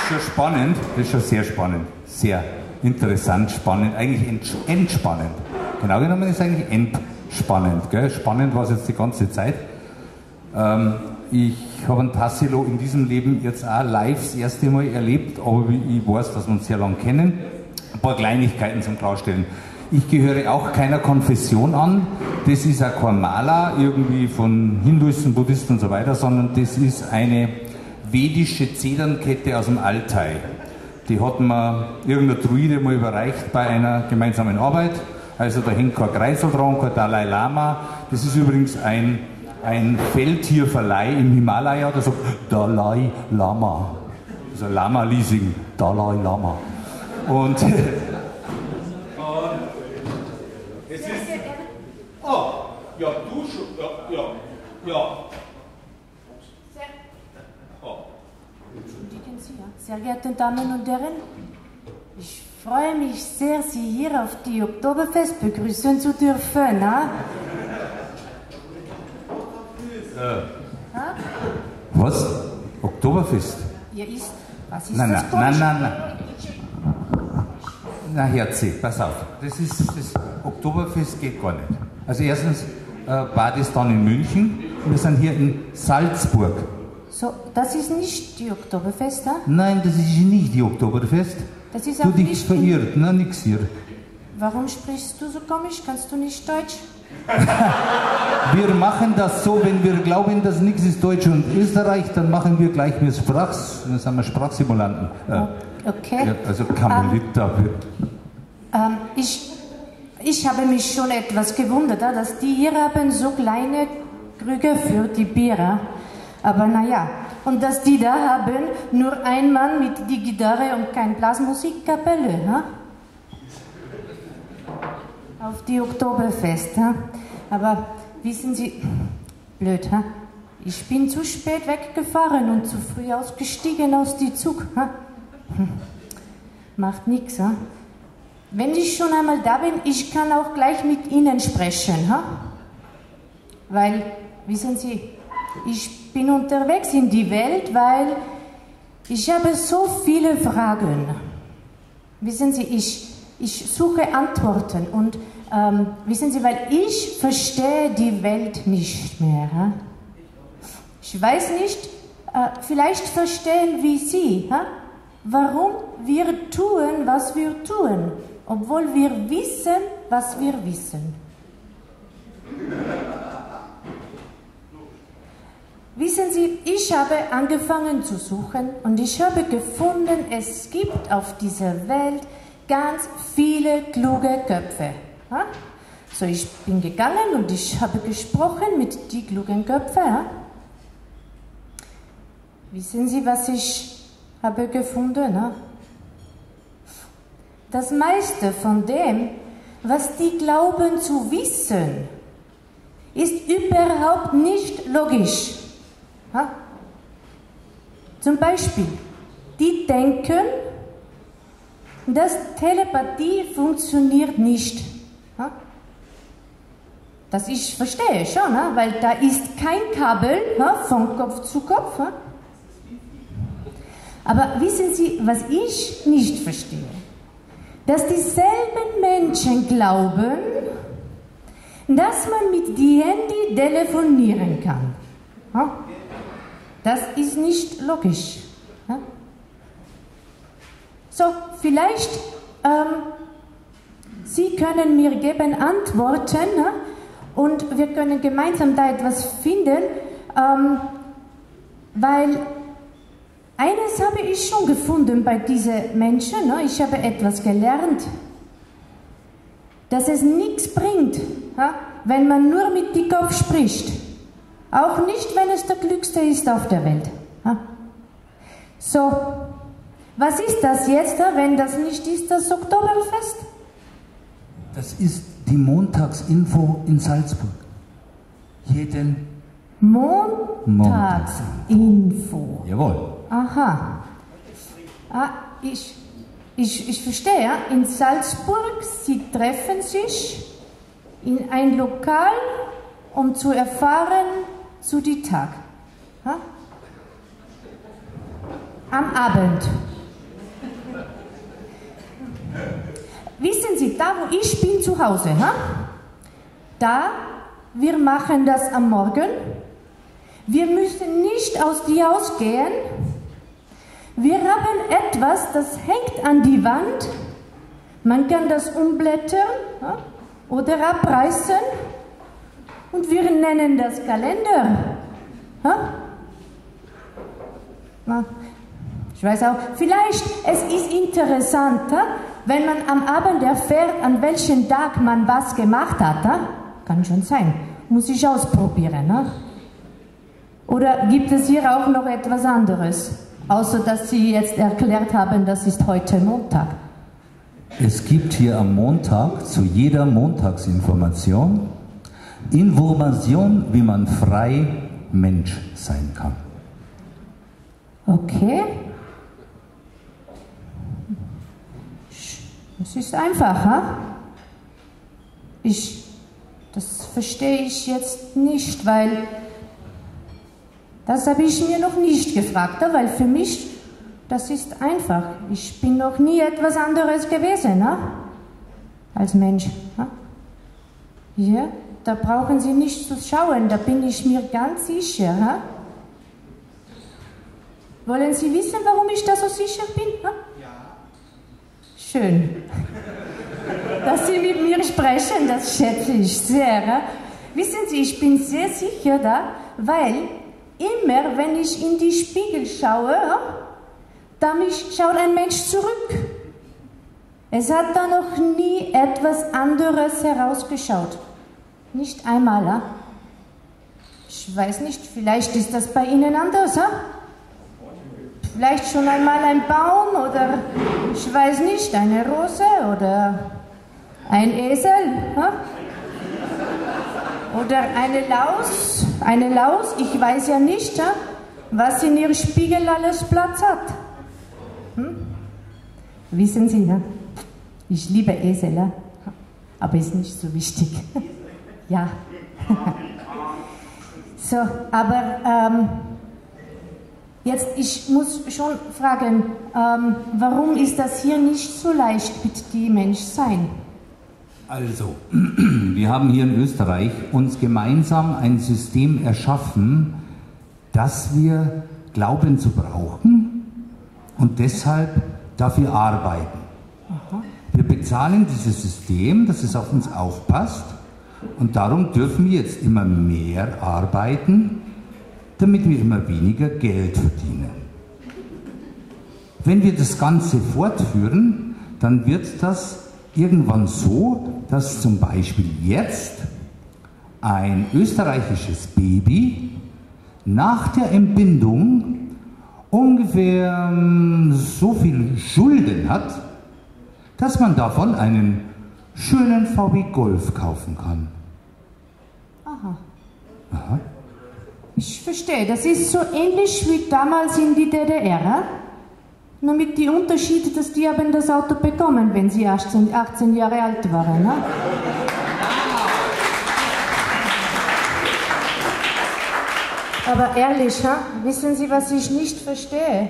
schon spannend, das ist schon sehr spannend, sehr interessant, spannend, eigentlich entspannend. Genau genommen ist es eigentlich entspannend, gell? Spannend war es jetzt die ganze Zeit. Ich habe einen Tassilo in diesem Leben jetzt auch live das erste Mal erlebt, aber ich weiß, dass wir uns sehr lange kennen. Ein paar Kleinigkeiten zum Klarstellen. Ich gehöre auch keiner Konfession an, das ist auch kein Mala irgendwie von Hinduisten, Buddhisten und so weiter, sondern das ist eine vedische Zedernkette aus dem Altai. Die hat mir irgendein Druide mal überreicht bei einer gemeinsamen Arbeit. Also da hängt kein Kreisel dran, kein Dalai Lama. Das ist übrigens ein Feldtierverleih im Himalaya, der sagt Dalai Lama. Also Lama-Leasing, Dalai Lama. Und es ist... Oh, ja, du schon, ja. Entschuldigen Sie, sehr geehrte Damen und Herren, ich freue mich sehr, Sie hier auf die Oktoberfest begrüßen zu dürfen. Was? Oktoberfest? Ja, was ist Nein. das? Na, Herzi, pass auf. Das Oktoberfest geht gar nicht. Also erstens war das dann in München und wir sind hier in Salzburg. So, das ist nicht die Oktoberfest, ha? Nein, das ist nicht die Oktoberfest. Das ist du auch dich nicht verirrt, na nix hier. Warum sprichst du so komisch? Kannst du nicht Deutsch? Wir machen das so, wenn wir glauben, dass nichts ist Deutsch und Österreich, dann machen wir gleich mit Sprachs, dann sind wir Sprachsimulanten. Okay. Ja, also Kamelita. Ich habe mich schon etwas gewundert, dass die hier haben so kleine Krüge für die Biere. Aber naja, und dass die da haben nur ein Mann mit die Gitarre und kein Blasmusikkapelle, ha? Auf die Oktoberfest, ha? Aber wissen Sie, blöd, ha? Ich bin zu spät weggefahren und zu früh ausgestiegen aus dem Zug, ha? Macht nix, ha? Wenn ich schon einmal da bin, ich kann auch gleich mit Ihnen sprechen, ha? Weil, wissen Sie, ich bin unterwegs in die Welt, weil ich habe so viele Fragen. Wissen Sie, ich suche Antworten und wissen Sie, weil ich verstehe die Welt nicht mehr. Ha? Ich weiß nicht, vielleicht verstehen wie Sie, ha? Warum wir tun, was wir tun, obwohl wir wissen, was wir wissen. Wissen Sie, ich habe angefangen zu suchen und ich habe gefunden, es gibt auf dieser Welt ganz viele kluge Köpfe. Ha? So, ich bin gegangen und ich habe gesprochen mit den klugen Köpfen. Ha? Wissen Sie, was ich habe gefunden? Ha? Das meiste von dem, was die glauben zu wissen, ist überhaupt nicht logisch. Ha? Zum Beispiel, die denken, dass Telepathie funktioniert nicht. Ha? Das ich verstehe schon, ha? Weil da ist kein Kabel, ha? Von Kopf zu Kopf. Ha? Aber wissen Sie, was ich nicht verstehe? Dass dieselben Menschen glauben, dass man mit dem Handy telefonieren kann. Ha? Das ist nicht logisch. Ja? So, vielleicht Sie können mir geben Antworten, ja? Und wir können gemeinsam da etwas finden, weil eines habe ich schon gefunden bei diesen Menschen, ja? Ich habe etwas gelernt, dass es nichts bringt, ja? Wenn man nur mit dem Kopf spricht. Auch nicht, wenn es der Klügste ist auf der Welt. So, was ist das jetzt, wenn das nicht ist, das Oktoberfest? Das ist die Montagsinfo in Salzburg. Jeden Montagsinfo. Jawohl. Aha. Ich verstehe, ja? In Salzburg, Sie treffen sich in ein Lokal, um zu erfahren, zu die Tag. Ha? Am Abend. wissen Sie, da wo ich bin zu Hause, wir machen das am Morgen, wir müssen nicht aus die Haus gehen, wir haben etwas, das hängt an die Wand, man kann das umblättern oder abreißen und wir nennen das Kalender. Ich weiß auch, vielleicht es ist interessant, wenn man am Abend erfährt, an welchem Tag man was gemacht hat. Kann schon sein, muss ich ausprobieren. Oder gibt es hier auch noch etwas anderes, außer dass Sie jetzt erklärt haben, das ist heute Montag? Es gibt hier am Montag zu jeder Montagsinformation Information, wie man frei Mensch sein kann. Okay. Es ist einfach, das verstehe ich jetzt nicht, weil das habe ich mir noch nicht gefragt, weil für mich, das ist einfach. Ich bin noch nie etwas anderes gewesen, als Mensch. Hier, da brauchen Sie nicht zu schauen, da bin ich mir ganz sicher. Wollen Sie wissen, warum ich da so sicher bin? Ja. Schön. Dass Sie mit mir sprechen, das schätze ich sehr. Wissen Sie, ich bin sehr sicher da, weil immer, wenn ich in die Spiegel schaue, da schaut ein Mensch zurück. Es hat da noch nie etwas anderes herausgeschaut. Nicht einmal. Ich weiß nicht, vielleicht ist das bei Ihnen anders. Vielleicht schon einmal ein Baum oder, ich weiß nicht, eine Rose oder ein Esel. Oder eine Laus. Eine Laus, ich weiß ja nicht, was in ihrem Spiegel alles Platz hat. Wissen Sie, ich liebe Esel, aber ist nicht so wichtig. Ja. So, aber jetzt, ich muss schon fragen, warum ist das hier nicht so leicht mit dem Menschsein? Also, wir haben hier in Österreich uns gemeinsam ein System erschaffen, das wir glauben zu brauchen und deshalb dafür arbeiten. Aha. Wir bezahlen dieses System, dass es auf uns aufpasst und darum dürfen wir jetzt immer mehr arbeiten, damit wir immer weniger Geld verdienen. Wenn wir das Ganze fortführen, dann wird das irgendwann so, dass zum Beispiel jetzt ein österreichisches Baby nach der Entbindung ungefähr so viel Schulden hat, dass man davon einen schönen VW Golf kaufen kann. Aha. Aha. Ich verstehe, das ist so ähnlich wie damals in die DDR, nur mit dem Unterschied, dass die haben das Auto bekommen, wenn sie 18 Jahre alt waren. Aber ehrlich, wissen Sie, was ich nicht verstehe?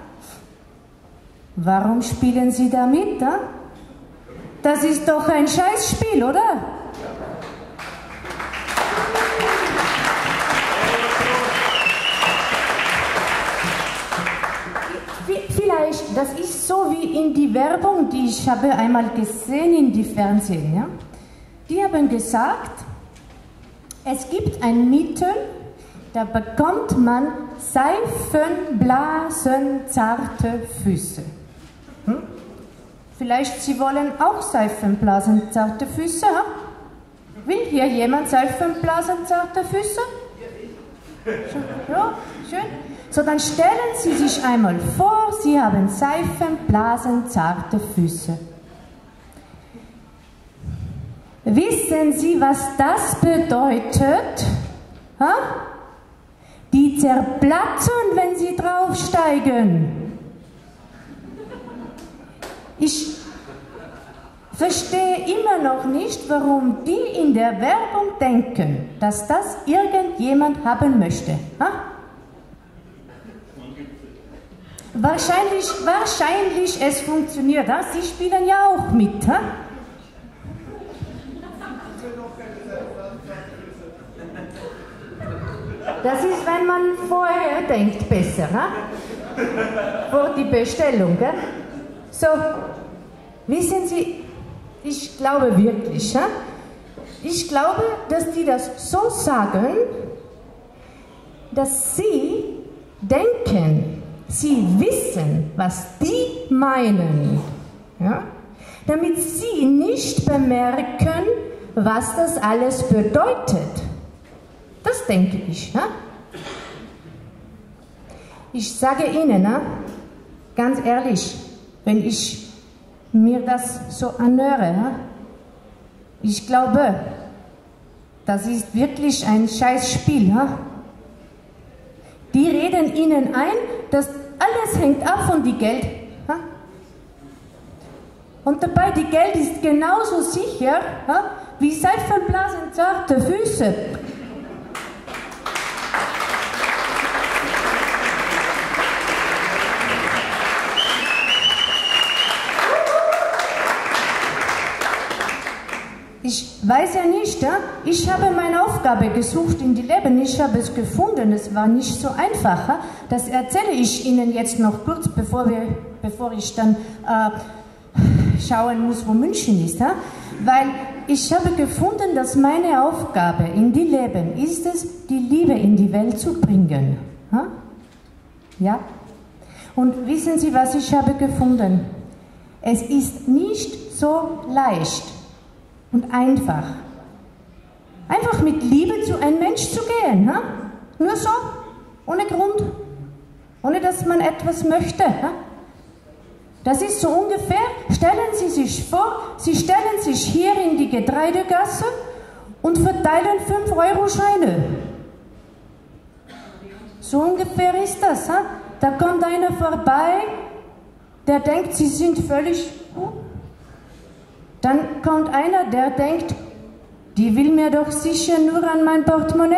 Warum spielen Sie da mit? Das ist doch ein Scheißspiel, oder? Vielleicht, das ist so wie in die Werbung, die ich habe einmal gesehen in die Fernsehen. Ja? Die haben gesagt, es gibt ein Mittel, da bekommt man seifenblasenzarte Füße. Vielleicht Sie wollen auch seifenblasenzarte Füße? Will hier jemand seifenblasenzarte Füße? Ja, schön. So, dann stellen Sie sich einmal vor, Sie haben seifenblasenzarte Füße. Wissen Sie, was das bedeutet? Die zerplatzen, wenn Sie draufsteigen. Ich verstehe immer noch nicht, warum die in der Werbung denken, dass das irgendjemand haben möchte. Wahrscheinlich es funktioniert. Sie spielen ja auch mit. Das ist, wenn man vorher denkt, besser, vor die Bestellung. Gell? So, wissen Sie, ich glaube wirklich, ich glaube, dass die das so sagen, dass sie denken, sie wissen, was die meinen, ja? Damit sie nicht bemerken, was das alles bedeutet. Das denke ich. Ich sage Ihnen, ganz ehrlich, wenn ich mir das so anhöre, ich glaube, das ist wirklich ein Scheißspiel. Die reden Ihnen ein, dass alles hängt ab von dem Geld. Und dabei, die Geld ist genauso sicher wie Seifenblasen zarte Füße. Ich weiß ja nicht, ich habe meine Aufgabe gesucht in die Leben, ich habe es gefunden, es war nicht so einfach. Das erzähle ich Ihnen jetzt noch kurz, bevor ich dann schauen muss, wo München ist. Weil ich habe gefunden, dass meine Aufgabe in die Leben ist es, die Liebe in die Welt zu bringen. Ja? Und wissen Sie, was ich habe gefunden? Es ist nicht so leicht und einfach. Einfach mit Liebe zu einem Mensch zu gehen. Nur so, ohne Grund, ohne dass man etwas möchte. Das ist so ungefähr, stellen Sie sich vor, Sie stellen sich hier in die Getreidegasse und verteilen 5-Euro-Scheine. So ungefähr ist das. Da kommt einer vorbei, der denkt, Sie sind völlig... Dann kommt einer, der denkt, die will mir doch sicher nur an mein Portemonnaie.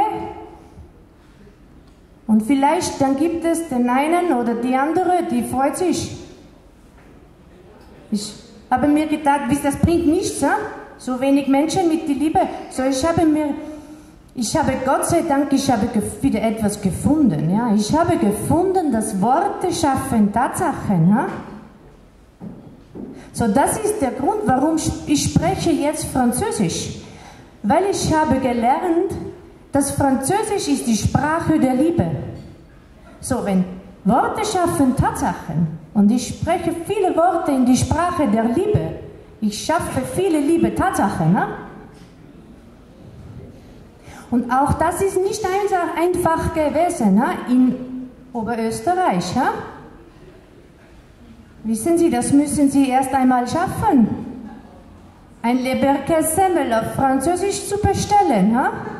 Und vielleicht dann gibt es den einen oder die andere, die freut sich. Ich habe mir gedacht, das bringt nichts, so wenig Menschen mit der Liebe. So, ich habe Gott sei Dank, wieder etwas gefunden. Ja? Ich habe gefunden, dass Worte schaffen Tatsachen. So, das ist der Grund, warum ich spreche jetzt Französisch. Weil ich habe gelernt, dass Französisch ist die Sprache der Liebe. So, wenn Worte schaffen Tatsachen und ich spreche viele Worte in die Sprache der Liebe, ich schaffe viele Liebe Tatsachen. Und auch das ist nicht einfach gewesen in Oberösterreich. Wissen Sie, das müssen Sie erst einmal schaffen. Ein Leberkässemmel auf Französisch zu bestellen.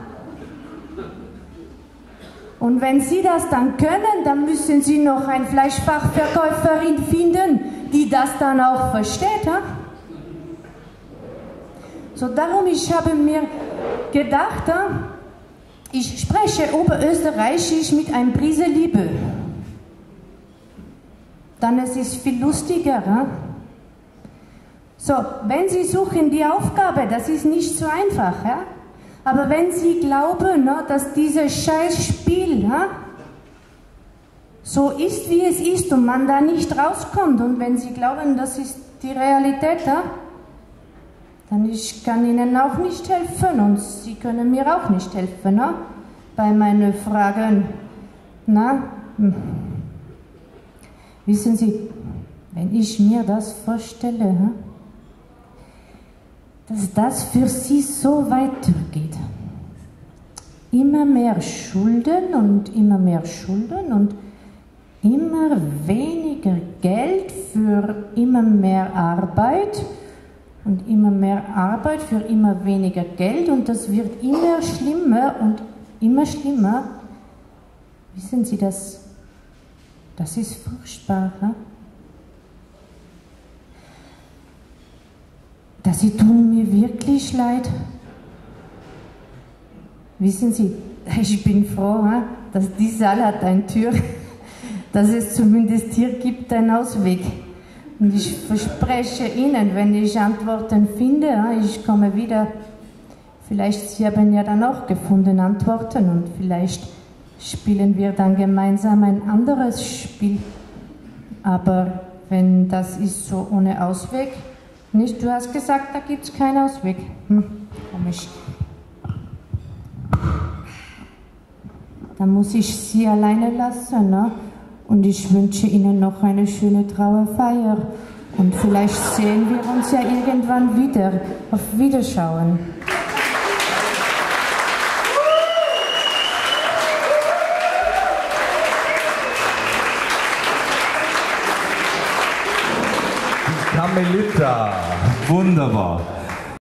Und wenn Sie das dann können, dann müssen Sie noch eine Fleischfachverkäuferin finden, die das dann auch versteht. So, darum, ich habe mir gedacht, ich spreche Oberösterreichisch mit einer Prise Liebe. Dann es ist viel lustiger. So, wenn Sie suchen die Aufgabe, das ist nicht so einfach. Aber wenn Sie glauben, dass dieses Scheißspiel so ist, wie es ist und man da nicht rauskommt, und wenn Sie glauben, das ist die Realität, dann ich kann Ihnen auch nicht helfen und Sie können mir auch nicht helfen bei meinen Fragen. Wissen Sie, wenn ich mir das vorstelle, dass das für Sie so weitergeht, immer mehr Schulden und immer mehr Schulden und immer weniger Geld für immer mehr Arbeit und immer mehr Arbeit für immer weniger Geld, und das wird immer schlimmer und immer schlimmer. Wissen Sie, das ist furchtbar. Sie tun mir wirklich leid. Wissen Sie, ich bin froh, dass die Saal hat eine Tür, dass es zumindest hier gibt einen Ausweg. Und ich verspreche Ihnen, wenn ich Antworten finde, ich komme wieder. Vielleicht Sie haben ja dann auch gefunden Antworten und vielleicht spielen wir dann gemeinsam ein anderes Spiel. Aber wenn das ist so ohne Ausweg, nicht? Du hast gesagt, da gibt es keinen Ausweg. Komisch. Dann muss ich Sie alleine lassen, ne? Und ich wünsche Ihnen noch eine schöne Trauerfeier. Und vielleicht sehen wir uns ja irgendwann wieder. Auf Wiederschauen. Carmelita. Wunderbar.